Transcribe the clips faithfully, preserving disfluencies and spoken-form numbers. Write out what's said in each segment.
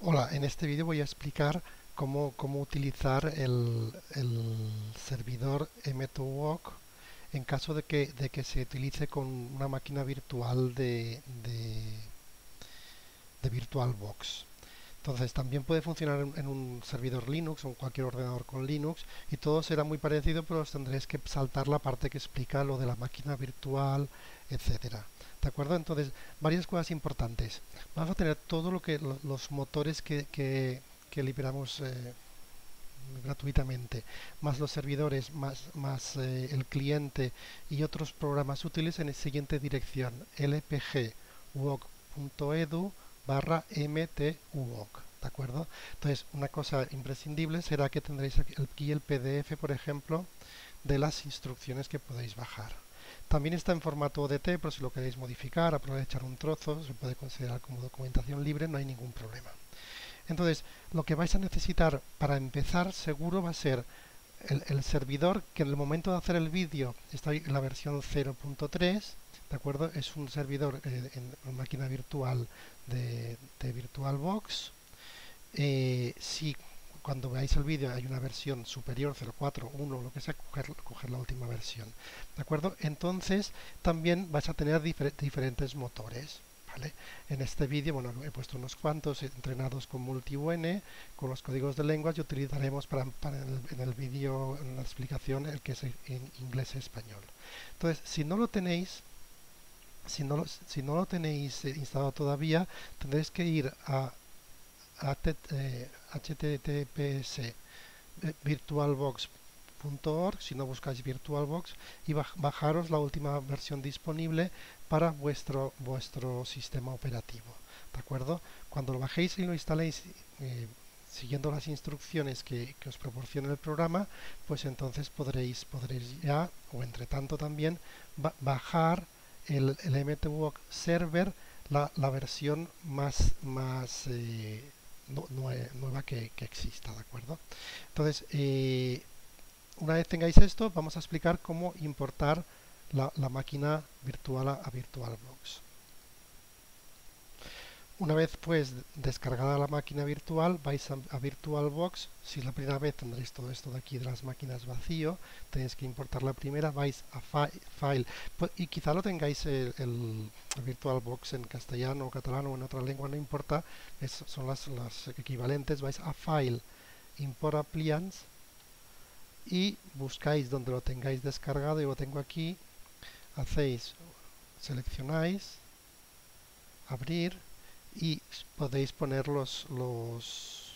Hola, en este vídeo voy a explicar cómo, cómo utilizar el, el servidor M dos Walk en caso de que, de que se utilice con una máquina virtual de, de, de VirtualBox. Entonces también puede funcionar en, en un servidor Linux o en cualquier ordenador con Linux y todo será muy parecido, pero os tendréis que saltar la parte que explica lo de la máquina virtual, etcétera. ¿De acuerdo? Entonces, varias cosas importantes. Vamos a tener todo lo que lo- los motores que, que- que liberamos eh, gratuitamente, más los servidores, más, más eh, el cliente y otros programas útiles en la siguiente dirección: lpguoc.edu barra mtuoc. ¿De acuerdo? Entonces, una cosa imprescindible será que tendréis aquí el P D F, por ejemplo, de las instrucciones que podéis bajar. También está en formato O D T, pero si lo queréis modificar, aprovechar un trozo, se puede considerar como documentación libre, no hay ningún problema. Entonces, lo que vais a necesitar para empezar seguro va a ser el, el servidor, que en el momento de hacer el vídeo está en la versión cero punto tres, ¿de acuerdo? Es un servidor eh, en, en máquina virtual de, de VirtualBox. Eh, si cuando veáis el vídeo hay una versión superior, cero punto cuatro, uno, lo que sea, coger, coger la última versión. ¿De acuerdo? Entonces también vais a tener difer diferentes motores. ¿Vale? En este vídeo, bueno, he puesto unos cuantos entrenados con MultiUN, con los códigos de lenguas, y utilizaremos para, para en el, en el vídeo, en la explicación, el que es en inglés y español. Entonces, si no lo tenéis, si no lo, si no lo tenéis eh, instalado todavía, tendréis que ir a H T T P S virtualbox punto org, si no buscáis VirtualBox, y bajaros la última versión disponible para vuestro, vuestro sistema operativo. ¿De acuerdo? Cuando lo bajéis y lo instaléis eh, siguiendo las instrucciones que, que os proporciona el programa, pues entonces podréis, podréis ya, o entre tanto también, ba bajar el, el M T W O C Server, la, la versión más, más eh, no, nueva que, que exista, ¿de acuerdo? Entonces, eh, una vez tengáis esto, vamos a explicar cómo importar la, la máquina virtual a, a VirtualBox. Una vez pues descargada la máquina virtual, vais a, a VirtualBox. Si es la primera vez, tendréis todo esto de aquí de las máquinas vacío. Tenéis que importar la primera, vais a fi File, pues, y quizá lo tengáis el, el, VirtualBox en castellano o catalán o en otra lengua, no importa, es, son las, las equivalentes. Vais a File, Import Appliance, y buscáis donde lo tengáis descargado. Yo lo tengo aquí. Hacéis, seleccionáis, abrir, y podéis poner los, los,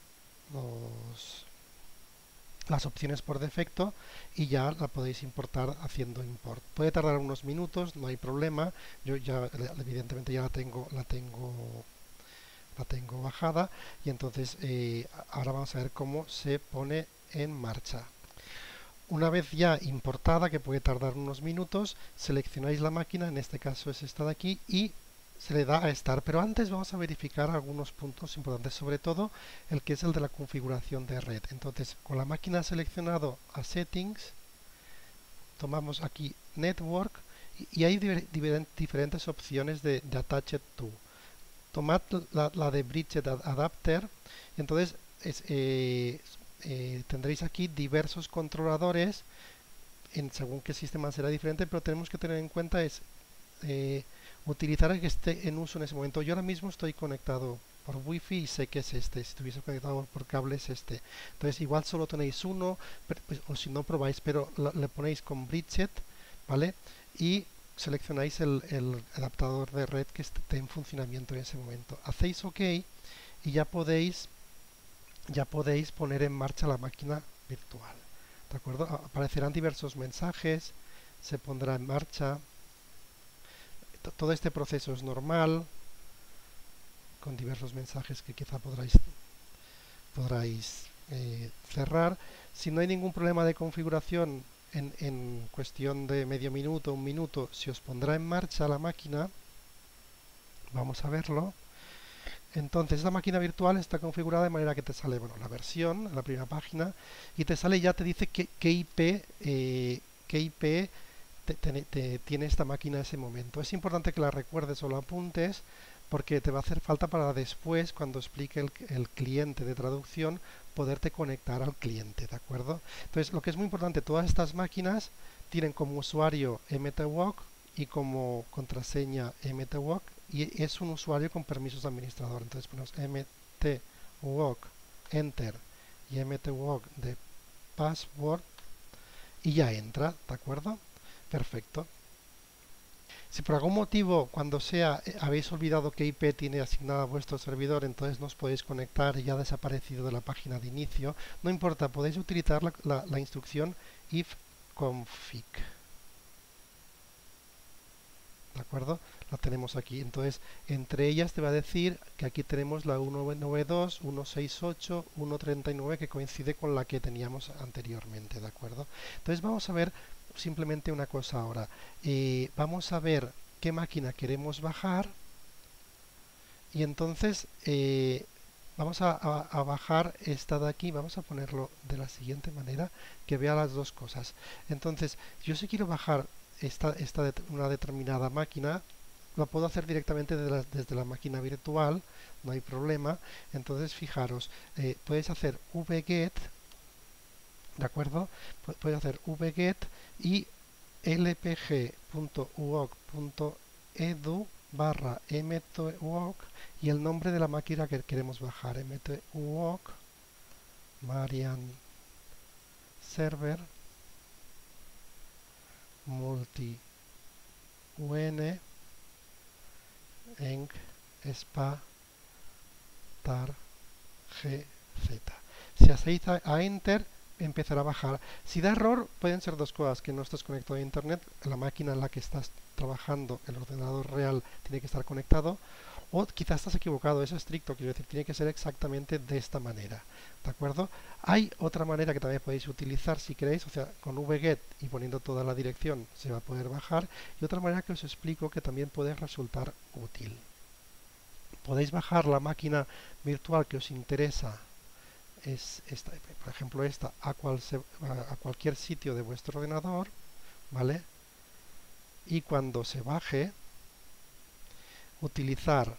los, las opciones por defecto y ya la podéis importar haciendo import. Puede tardar unos minutos, no hay problema. Yo ya evidentemente ya la tengo, la tengo, la tengo bajada, y entonces eh, ahora vamos a ver cómo se pone en marcha. Una vez ya importada, que puede tardar unos minutos, seleccionáis la máquina, en este caso es esta de aquí, y se le da a estar. Pero antes vamos a verificar algunos puntos importantes, sobre todo el que es el de la configuración de red. Entonces, con la máquina seleccionado a Settings, tomamos aquí Network, y hay diferentes opciones de, de Attached To. Tomad la, la de Bridged Adapter, y entonces es, eh, eh, tendréis aquí diversos controladores. En según qué sistema será diferente, pero tenemos que tener en cuenta es eh, utilizar el que esté en uso en ese momento. Yo ahora mismo estoy conectado por wifi y sé que es este. Si estuviese conectado por cable es este. Entonces igual solo tenéis uno, pero, pues, o si no probáis, pero lo, le ponéis con Bridget, ¿vale? Y seleccionáis el, el adaptador de red que esté en funcionamiento en ese momento. Hacéis OK y ya podéis ya podéis poner en marcha la máquina virtual. ¿De acuerdo? Aparecerán diversos mensajes, se pondrá en marcha. Todo este proceso es normal, con diversos mensajes que quizá podráis, podráis eh, cerrar. Si no hay ningún problema de configuración, en, en cuestión de medio minuto, un minuto, se os pondrá en marcha la máquina. Vamos a verlo. Entonces, esta máquina virtual está configurada de manera que te sale, bueno, la versión en la primera página, y te sale, ya te dice qué, qué I P, eh, qué I P te, te, te tiene esta máquina en ese momento. Es importante que la recuerdes o la apuntes, porque te va a hacer falta para después, cuando explique el, el cliente de traducción, poderte conectar al cliente, ¿de acuerdo? Entonces, lo que es muy importante, todas estas máquinas tienen como usuario mtwalk y como contraseña mtwalk, y es un usuario con permisos de administrador. Entonces ponemos mtwalk enter y mtwalk de password y ya entra, ¿de acuerdo? Perfecto. Si por algún motivo, cuando sea, eh, habéis olvidado qué I P tiene asignada a vuestro servidor, entonces no os podéis conectar y ya ha desaparecido de la página de inicio, no importa, podéis utilizar la, la, la instrucción ifconfig. ¿De acuerdo? La tenemos aquí. Entonces, entre ellas te va a decir que aquí tenemos la ciento noventa y dos, ciento sesenta y ocho, ciento treinta y nueve, que coincide con la que teníamos anteriormente, ¿de acuerdo? Entonces vamos a ver simplemente una cosa ahora. Eh, vamos a ver qué máquina queremos bajar y entonces eh, vamos a, a, a bajar esta de aquí. Vamos a ponerlo de la siguiente manera, que vea las dos cosas. Entonces, yo si quiero bajar esta, esta de, una determinada máquina, la puedo hacer directamente de la, desde la máquina virtual, no hay problema. Entonces, fijaros, eh, puedes hacer wget, ¿de acuerdo? Puedes hacer wget y lpg.uoc.edu barra mtwalk y el nombre de la máquina que queremos bajar, mtwalk Marian Server multi un enc spa tar gz. Si hacéis a, a enter, empezará a bajar. Si da error, pueden ser dos cosas: que no estás conectado a internet, la máquina en la que estás trabajando, el ordenador real, tiene que estar conectado, o quizás estás equivocado, es estricto, quiero decir, tiene que ser exactamente de esta manera, ¿de acuerdo? Hay otra manera que también podéis utilizar si queréis, o sea, con wget y poniendo toda la dirección se va a poder bajar, y otra manera que os explico que también puede resultar útil. Podéis bajar la máquina virtual que os interesa, es esta, por ejemplo esta, a, cual se, a cualquier sitio de vuestro ordenador, ¿vale? Y cuando se baje, utilizar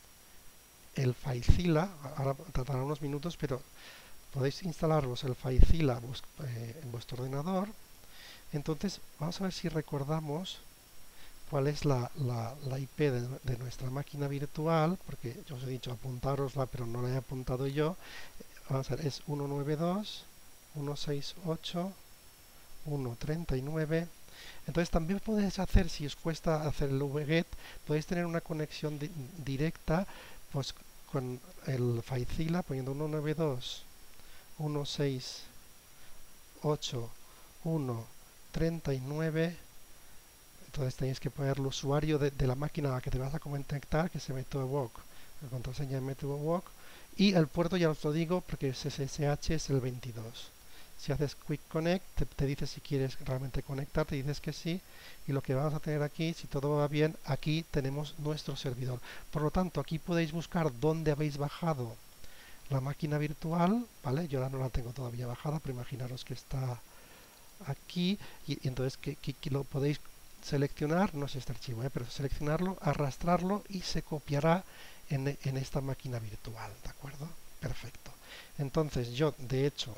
el FileZilla. Ahora tardará unos minutos, pero podéis instalaros el FileZilla eh, en vuestro ordenador. Entonces vamos a ver si recordamos cuál es la, la, la I P de, de nuestra máquina virtual, porque yo os he dicho apuntárosla, pero no la he apuntado yo. Vamos a ver, es ciento noventa y dos, ciento sesenta y ocho, ciento treinta y nueve. Entonces también podéis hacer, si os cuesta hacer el wget, podéis tener una conexión di directa pues, con el FileZilla, poniendo ciento noventa y dos, ciento sesenta y ocho, ciento treinta y nueve. Entonces tenéis que poner el usuario de, de la máquina a la que te vas a conectar, que es mtwalk, la contraseña mtwalk, y el puerto ya os lo digo porque S S H es el veintidós. Si haces Quick Connect, te, te dice si quieres realmente conectarte, dices que sí, y lo que vamos a tener aquí, si todo va bien, aquí tenemos nuestro servidor. Por lo tanto, aquí podéis buscar dónde habéis bajado la máquina virtual, ¿vale? Yo ahora no la tengo todavía bajada, pero imaginaros que está aquí, y, y entonces que, que, que lo podéis seleccionar, no es este archivo, ¿eh? Pero seleccionarlo, arrastrarlo y se copiará en, en esta máquina virtual, ¿de acuerdo? Perfecto. Entonces yo, de hecho,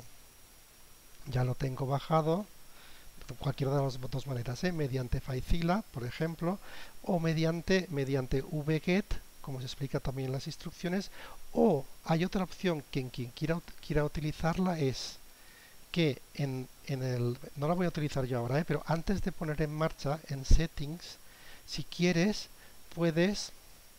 ya lo tengo bajado, cualquiera de las dos maneras, ¿eh? Mediante FileZilla, por ejemplo, o mediante, mediante wget, como se explica también en las instrucciones, o hay otra opción que en quien quiera, quiera utilizarla es que en, en el, no la voy a utilizar yo ahora, ¿eh? Pero antes de poner en marcha, en Settings, si quieres, puedes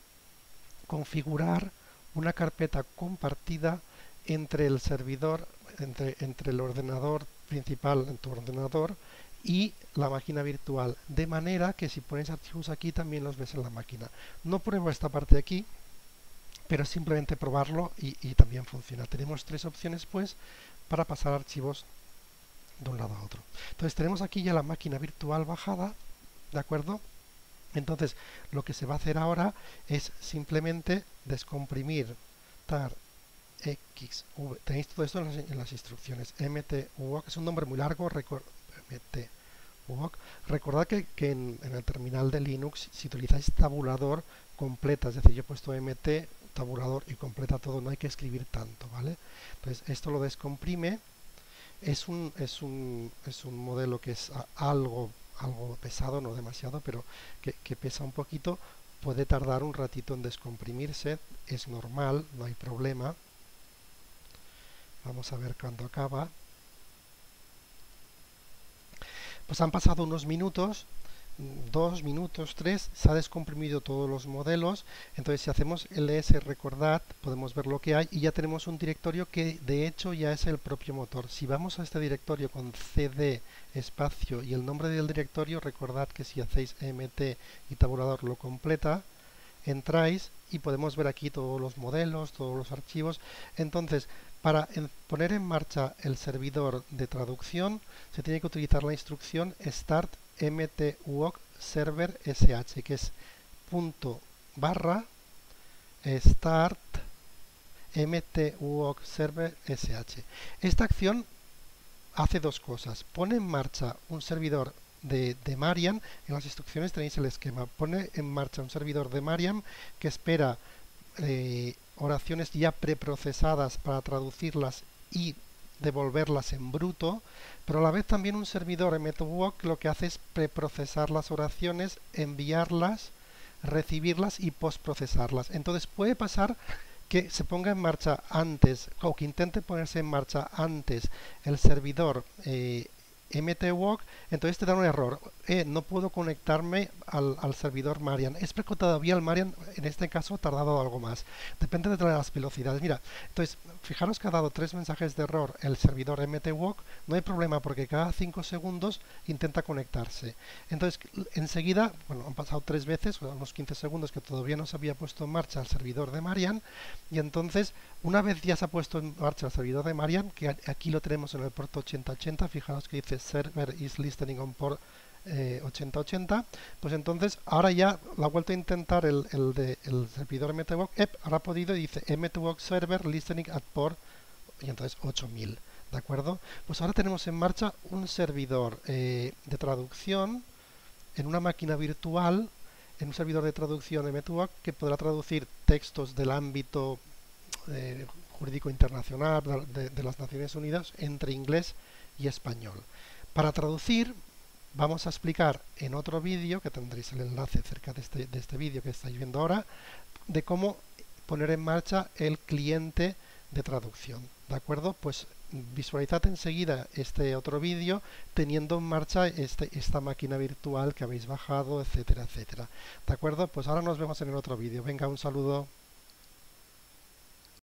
configurar una carpeta compartida entre el servidor, entre, entre el ordenador principal en tu ordenador y la máquina virtual, de manera que si pones archivos aquí también los ves en la máquina. No pruebo esta parte de aquí, pero simplemente probarlo y, y también funciona. Tenemos tres opciones pues para pasar archivos de un lado a otro. Entonces tenemos aquí ya la máquina virtual bajada, ¿de acuerdo? Entonces lo que se va a hacer ahora es simplemente descomprimir tar xv. Tenéis todo esto en las, en las instrucciones. mtwalk es un nombre muy largo. Record, mtwalk. Recordad que, que en, en el terminal de Linux, si utilizáis tabulador, completa, es decir, yo he puesto mt, tabulador y completa todo, no hay que escribir tanto, ¿vale? Entonces esto lo descomprime, es un, es un, es un modelo que es algo, algo pesado, no demasiado, pero que, que pesa un poquito, puede tardar un ratito en descomprimirse, es normal, no hay problema. Vamos a ver cuándo acaba. Pues han pasado unos minutos, dos minutos, tres, se ha descomprimido todos los modelos. Entonces si hacemos ls recordad podemos ver lo que hay y ya tenemos un directorio que de hecho ya es el propio motor. Si vamos a este directorio con cd espacio y el nombre del directorio, recordad que si hacéis mt y tabulador lo completa, entráis y podemos ver aquí todos los modelos, todos los archivos. Entonces, para en poner en marcha el servidor de traducción, se tiene que utilizar la instrucción start mtuoc server sh, que es punto barra start mtuoc server sh. Esta acción hace dos cosas. Pone en marcha un servidor de, de Marian. En las instrucciones tenéis el esquema. Pone en marcha un servidor de Marian que espera eh, oraciones ya preprocesadas para traducirlas y devolverlas en bruto, pero a la vez también un servidor mtuoc lo que hace es preprocesar las oraciones, enviarlas, recibirlas y postprocesarlas. Entonces puede pasar que se ponga en marcha antes o que intente ponerse en marcha antes el servidor eh, mtuoc, entonces te da un error. Eh, no puedo conectarme al, al servidor Marian. Es porque todavía el Marian en este caso ha tardado algo más. Depende de las velocidades. Mira, entonces fijaros que ha dado tres mensajes de error el servidor mtuoc. No hay problema porque cada cinco segundos intenta conectarse. Entonces enseguida, bueno, han pasado tres veces, unos quince segundos que todavía no se había puesto en marcha el servidor de Marian, y entonces una vez ya se ha puesto en marcha el servidor de Marian, que aquí lo tenemos en el puerto ochenta ochenta, fijaros que dice server is listening on port eh, ochenta ochenta, pues entonces ahora ya lo ha vuelto a intentar el, el, de, el servidor mtuoc, ep, ahora ha podido y dice mtuoc server listening at port, y entonces ocho mil, ¿de acuerdo? Pues ahora tenemos en marcha un servidor eh, de traducción en una máquina virtual, en un servidor de traducción mtuoc que podrá traducir textos del ámbito eh, jurídico internacional de, de las Naciones Unidas entre inglés y español. Para traducir vamos a explicar en otro vídeo, que tendréis el enlace cerca de este, de este vídeo que estáis viendo ahora, de cómo poner en marcha el cliente de traducción. ¿De acuerdo? Pues visualizad enseguida este otro vídeo teniendo en marcha este, esta máquina virtual que habéis bajado, etcétera, etcétera. ¿De acuerdo? Pues ahora nos vemos en el otro vídeo. Venga, un saludo.